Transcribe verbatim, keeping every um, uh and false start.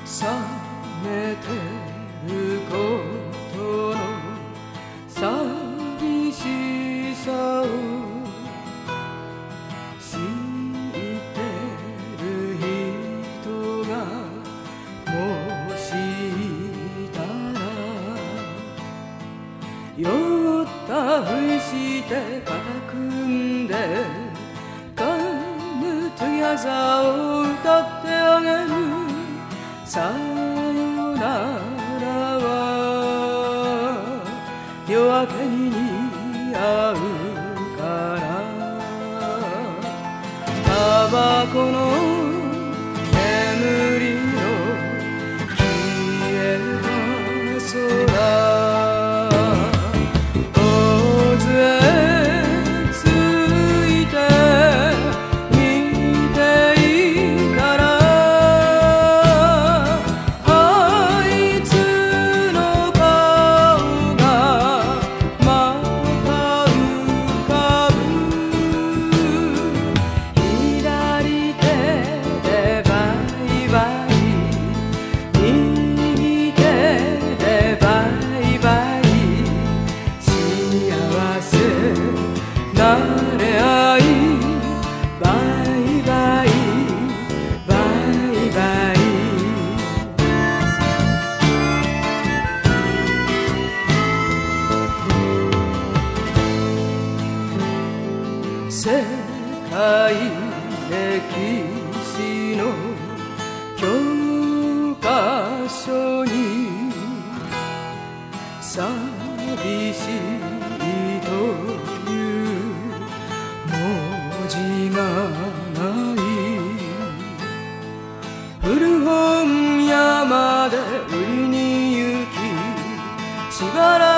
冷めてることの寂しさを知ってる人がもしいたら酔ったふして肩組んでカムトゥヤザを歌ってあげるさよならは夜明けに似合うからタバコの煙の消えた空世界歴史の教科書に寂しいという文字がない古本屋まで売りに行きしばらく